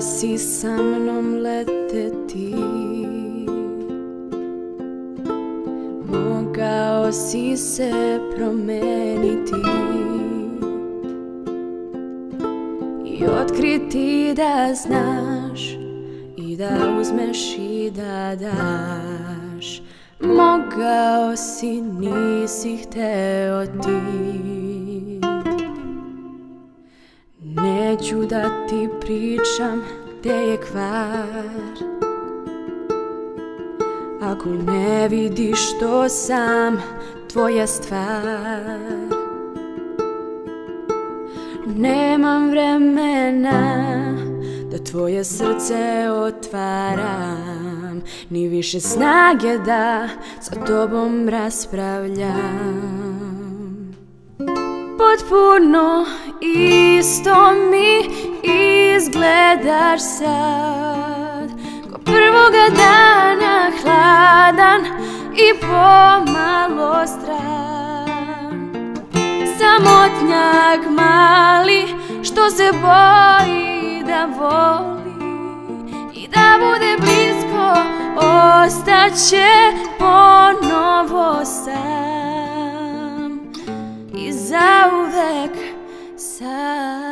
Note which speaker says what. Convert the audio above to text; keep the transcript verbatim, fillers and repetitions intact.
Speaker 1: si sa mnom leteti, mogao si se promeniti i otkriti da znaš i da uzmeš i da daš. Mogao si, nisi hteo ti. Neću da ti pričam gde je kvar, ako ne vidiš to sam tvoja stvar. Nemam vremena da tvoje srce otvaram, ni više snage da sa tobom raspravljam. Potpuno isto mi izgledaš sad, ko prvoga dana, hladan i pomalo stran. Samotnjak mali što se boji da voli i da bude blisko, ostaće ponovo sam i zauvek sam.